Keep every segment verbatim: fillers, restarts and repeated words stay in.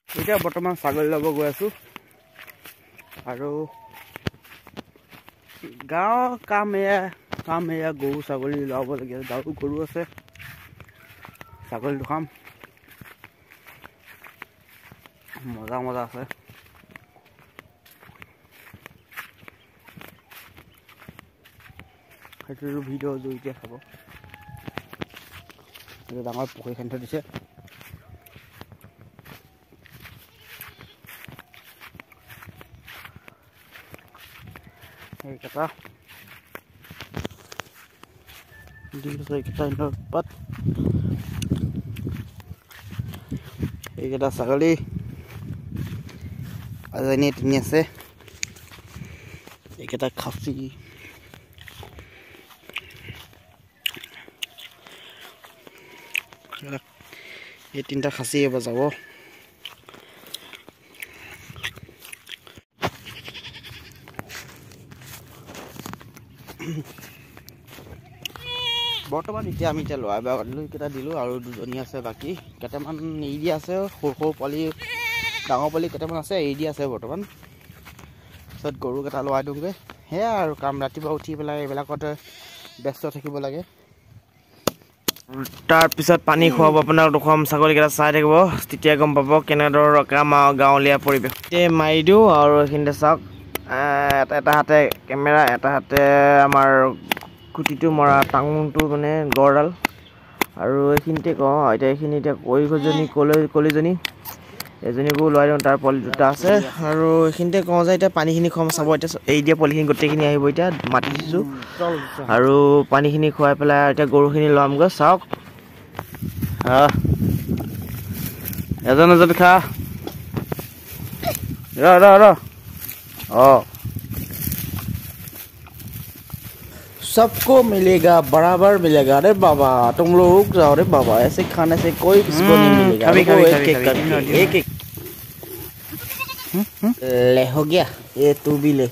এতিয়া বৰ্তমান ছাগলী ল'ব গৈ আছোঁ আৰু গাঁৱৰ কাম এয়া কাম এয়া গৰু ছাগলী ল'বলগীয়া গাঁৱৰ গৰু আছে ছাগলীটো খাম মজা মজা আছে সেইটো ভিডিঅ' জৰিয়তে চাব এইটো ডাঙৰ পুখুৰী খান্দি থৈ দিছে এইকেইটা দিছে এইকেইটা পাত এইকেইটা ছাগলী এজনী তিনি আছে এইকেইটা খাচী এই তিনিটা খাচী এবাৰ যাব বৰ্তমান এতিয়া আমি এতিয়া লোৱা বেয়া দিলোঁ কেইটা দিলোঁ আৰু দুজনী আছে বাকী কেইটামান এৰি দিয়া আছে সৰু সৰু পোৱালি ডাঙৰ পোৱালি কেইটামান আছে এৰি দিয়া আছে বৰ্তমান পিছত গৰুকেইটা লোৱাই দিওঁগৈ সেয়া আৰু কাম ৰাতিপুৱা উঠি পেলাই এইবিলাকতে ব্যস্ত থাকিব লাগে তাৰপিছত পানী খুৱাব আপোনাক দেখুৱাম ছাগলীকেইটা চাই থাকিব তেতিয়া গম পাব কেনেধৰণৰ কাম গাঁৱলীয়া পৰিৱেশ এই মাৰি দিওঁ আৰু এইখিনিতে চাওক এটা এটা হাতে কেমেৰা এটা হাতে আমাৰ খুঁটিটো মৰা টাঙোনটো মানে গড়ডাল আৰু এইখিনিতে কওঁ এতিয়া এইখিনি এতিয়া কলিজনী কলি কলিজনী এজনীকো লোৱাই দিওঁ তাৰ পোৱালি দুটা আছে আৰু এইখিনিতে কওঁ যে এতিয়া পানীখিনি খুৱাম চাব এতিয়া এৰি দিয়া পোৱালিখিনি গোটেইখিনি আহিব এতিয়া মাতি দিছোঁ আৰু পানীখিনি খুৱাই পেলাই এতিয়া গৰুখিনি ল'মগৈ চাওক এজন এজন খা ৰ ৰ ৰ অঁ सबको मिलेगा बराबर मिलेगा अरे बाबा तुम लोग रुक जाओ रे बाबा ऐसे खाने से कोई किसको नहीं मिलेगा कभी कभी एक एक करके एक एक ले हो गया ये तू भी ले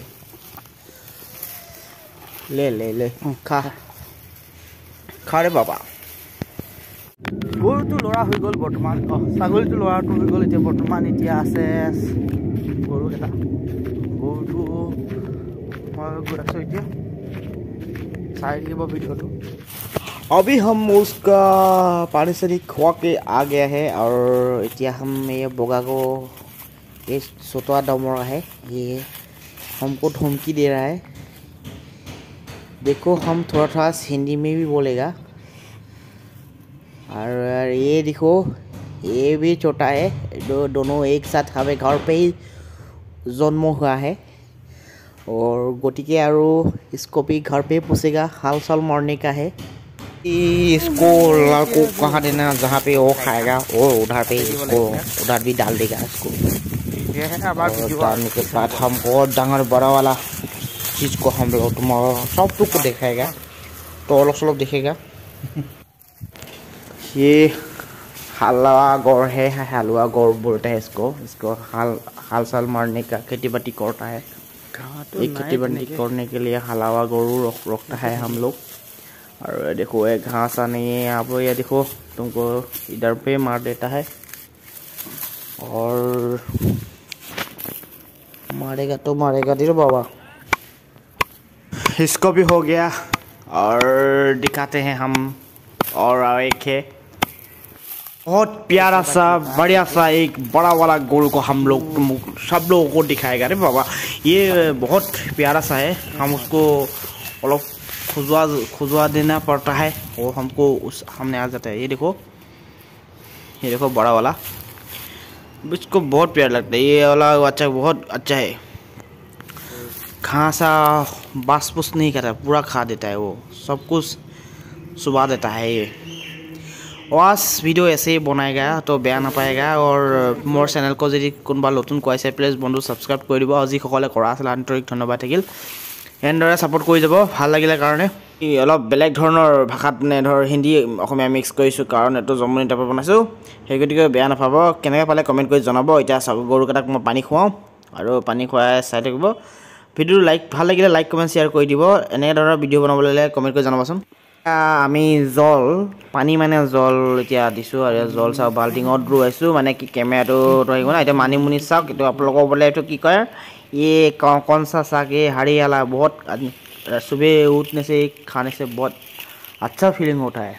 ले ले ले खा खा रे बाबा গৰুটো লৰা হৈ গ'ল বৰ্তমান ছাগলীটো লৰাটো হৈ গ'ল এতিয়া বৰ্তমান এতিয়া আছে গৰুকেইটা গৰুটো মই গৈ আছোঁ এতিয়া अभी हम उसका पानी से खुआ के आ गया है और इतना हम ये बोगा को ये सोतवा डमरा है ये हमको धमकी दे रहा है देखो हम थोड़ा थोड़ा हिंदी में भी बोलेगा और ये देखो ये भी छोटा है दो दोनों एक साथ हमें घर पे ही जन्म हुआ है और गोटी के आरो इसको भी घर पे पोसेगा हाल साल मरने का है इसको को कहाँ देना जहाँ पे वो खाएगा वो उधर पे इसको उधर भी डाल देगा इसको डालने के बाद हमको डांगर बड़ा वाला चीज़ को हम लोग तुम सब टुक को दिखाएगा तो अलग अलग दिखेगा ये हलवा गौर है हलवा गौर बोलते हैं इसको इसको हाल हाल साल मारने का खेती बाड़ी करता है एक खेती बाड़ी करने के लिए हलावा गरु रख रखता है हम लोग और देखो ये घास आने यहाँ पर ये देखो तुमको इधर पे मार देता है और मारेगा तो मारेगा दिलो बाबा इसको भी हो गया और दिखाते हैं हम और एक है बहुत प्यारा सा बढ़िया सा एक बड़ा वाला गोल को हम लोग सब लोगों को दिखाएगा रे बाबा ये बहुत प्यारा सा है हम उसको अलग खुजवा खुजवा देना पड़ता है और हमको उस हमने आ जाता है ये देखो ये देखो बड़ा वाला इसको बहुत प्यारा लगता है ये वाला बच्चा बहुत अच्छा है घासा बास पुस नहीं करता पूरा खा देता है वो सब कुछ सुबह देता है ये आज वीडियो ऐसे ही बनाएगा तो बेया नापाएगा और मोर चैनल को यदि कोनबा नतुन कोइसे प्लीज बंधु सब्सक्राइब कर दिबो আজি সকলে কৰা আছিল আন্তৰিক ধন্যবাদ থাকিল এন্ডৰে সাপোৰ্ট কৰি যাব ভাল লাগিলে কাৰণে ই অলপ বেলেগ ধৰণৰ ভাষাত নে ধৰ হিন্দী অসমীয়া মিক্স কৰিছো কাৰণ এটো জমনি টাইপ বনাইছো সেই গতিকে বেয়া নাপাব কেনেকৈ পালে কমেন্ট কৰি জনাব এতিয়া গৰুকেটাক মই পানী খুৱাও আৰু পানী খুৱাই চাই থাকিব ভিডিও লাইক ভাল লাগিলে লাইক কমেন্ট শেয়াৰ কৰি দিব এনে ধৰণৰ ভিডিও বনাবলৈ কমেন্ট কৰি জনাবচোন আমি জল পানী মানে জল এতিয়া দিছোঁ আৰু জল চাওঁ বাল্টিঙত ৰৈছোঁ মানে কি কেমেৰাটো ৰহিব না এতিয়া মানিমুনি চাওক এইটো আপোনালোকৰ বোলে এইটো কি কয় ये कौन सा साग है हरियाला बहुत सुबह उठने से खाने से बहुत अच्छा फीलिंग होता है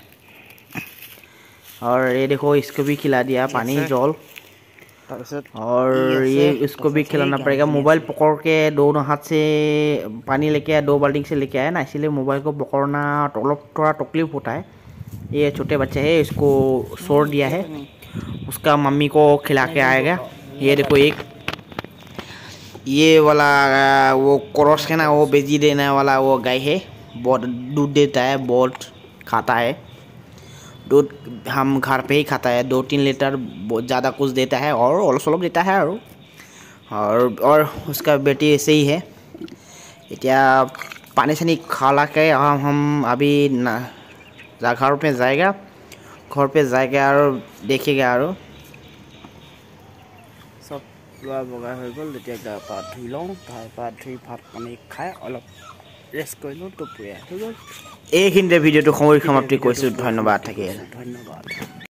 और ये देखो इसको भी खिला दिया पानी जल और ये इसको भी खिलाना पड़ेगा मोबाइल पकड़ के दोनों हाथ से पानी लेके आया दो बाल्टी से लेके आया ना इसीलिए मोबाइल को पकड़ना थोड़ा तकलीफ होता है ये छोटे बच्चे हैं इसको छोड़ दिया है उसका मम्मी को खिला के आएगा ये देखो एक ये वाला वो क्रॉस है ना वो बेची देने वाला वो गाय है बहुत दूध देता है बहुत खाता है दूध हम घर पे ही खाता है दो तीन लीटर बहुत ज़्यादा कुछ देता है और ओलो सोलो देता है और और और उसका बेटी ऐसे ही है इतना पानी सानी खाला के हम हम अभी घर पे जाएगा घर पे जाएगा और देखेगा और सब লোৱা বগা হৈ গ'ল তেতিয়া গা পা ধুই লওঁ গা পা ধুই ভাত পানী খাই অলপ ৰেষ্ট কৰি লওঁ দুপৰীয়া হৈ গ'ল এইখিনিতে ভিডিঅ'টো সময় সমাপ্তি কৰিছোঁ ধন্যবাদ থাকিল ধন্যবাদ